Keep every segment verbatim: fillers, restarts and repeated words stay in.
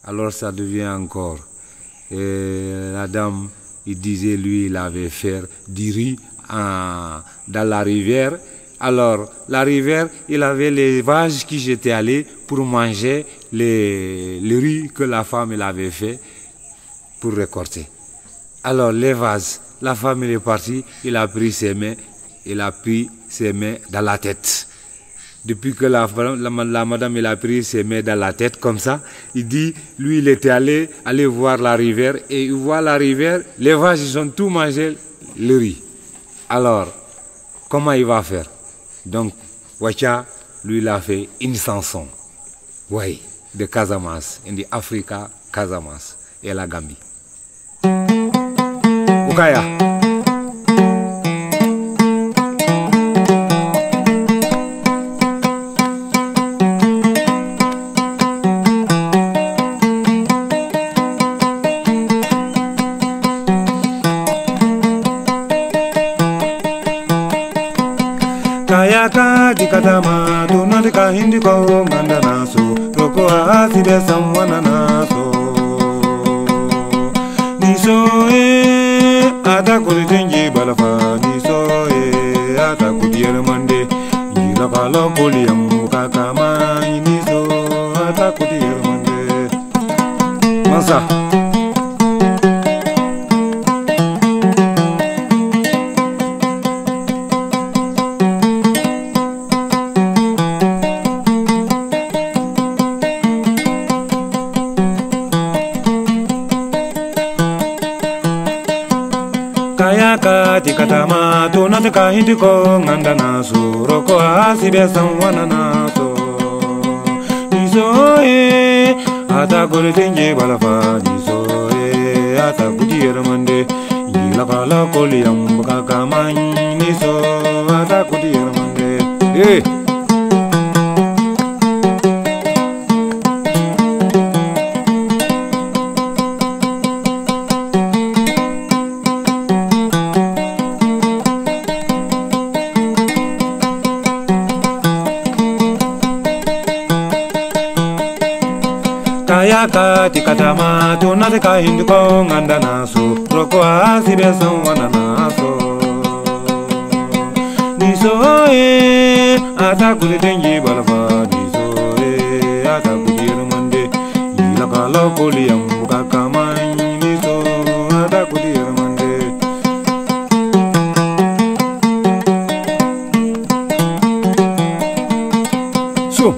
Alors ça devient encore. Et la dame, il disait, lui, il avait fait du riz en, dans la rivière. Alors, la rivière, il avait les vaches qui étaient allés pour manger les, le riz que la femme il avait fait pour récolter. Alors, les vases, la femme il est partie, il a pris ses mains, il a pris ses mains dans la tête. Depuis que la, la, la madame il a pris ses mains dans la tête comme ça, il dit, lui il était allé, aller voir la rivière et il voit la rivière, les vaches ils ont tout mangé le riz. Alors, comment il va faire? Donc, Wacha, lui il a fait une chanson, oui, de Casamance, in the Africa, Casamance et la Gambie. Ukaya. Kayaka dikadama tunadika hindi ko mandanaso roko asibe samwananaso niso e ata kulitenji balafa niso e ata kudier mande ila kala koliam kakama niso ata kudier mande masa. Kayaka dikatama tunataka hindi ko ngandanaso roko asibe samwananaso niso e ata kulitenje balafa niso e ata kudier mande ila kala koliam kakama niso ata kudier mande eh. Kayaka tikatama tunataka hindi ko ngandanaso roko asibe samwananaso niso e ata kulitenji balafa niso e ata kudier mande ila kala koliam kakama niso ata kudier mande. So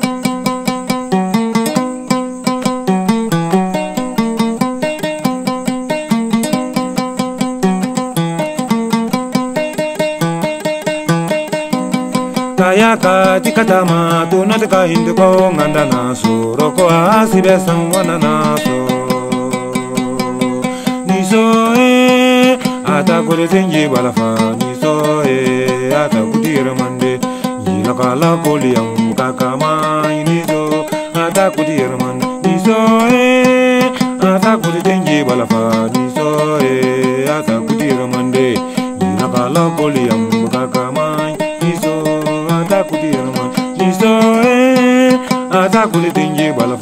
Kayaka tikatama tunataka hindi ko ngandanaso roko asibe samwananaso niso e ata kulitenji balafa niso e ata kudier mande ila kala koliam kakama niso ata kudier mande niso e ata kulitenji balafa niso e ata kudier mande ila kala koliam kakama niso ata kudier mande niso e ata kulitenji balafa